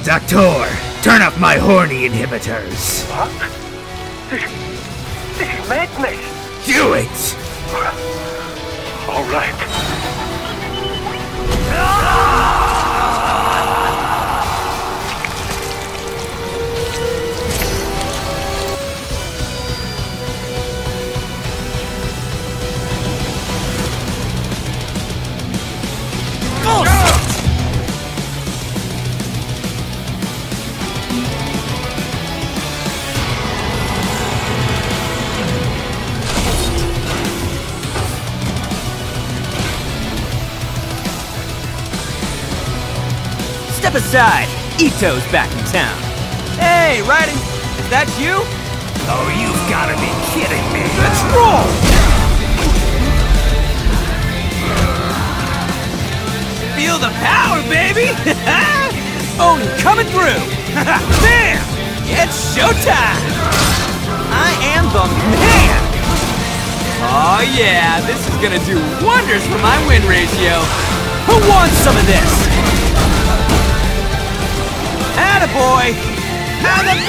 Doctor, turn off my horny inhibitors. What? This is madness. Do it! All right. Step aside, Itto's back in town. Hey, Raiden, is that you? Oh, you've gotta be kidding me. Let's roll! Feel the power, baby! Oh, coming through! Bam! It's showtime! I am the man! Oh yeah, this is gonna do wonders for my win ratio. Who wants some of this? Attaboy! How the